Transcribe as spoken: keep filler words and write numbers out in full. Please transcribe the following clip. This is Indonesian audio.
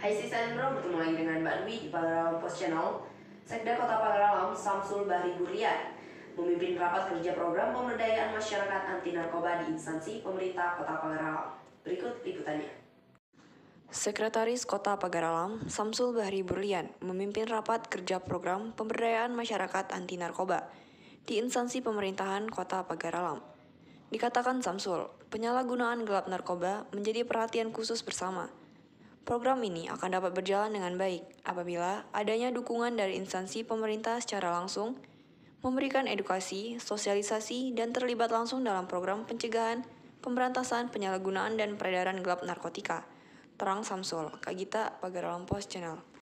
Hai Sisen Bro, bertemu lagi dengan Mbak Dwi di Pagaralam Post Channel. Sekda Kota Pagaralam, Samsul Bahri Burlian, memimpin rapat kerja program pemberdayaan masyarakat anti narkoba di instansi pemerintah Kota Pagaralam. Berikut liputannya. Sekretaris Kota Pagaralam, Samsul Bahri Burlian, memimpin rapat kerja program pemberdayaan masyarakat anti narkoba di instansi pemerintahan Kota Pagaralam. Dikatakan Samsul, penyalahgunaan gelap narkoba menjadi perhatian khusus bersama. Program ini akan dapat berjalan dengan baik apabila adanya dukungan dari instansi pemerintah secara langsung, memberikan edukasi, sosialisasi, dan terlibat langsung dalam program pencegahan, pemberantasan penyalahgunaan dan peredaran gelap narkotika. Terang Samsul, Kak Gita, Pagaralam Post Channel.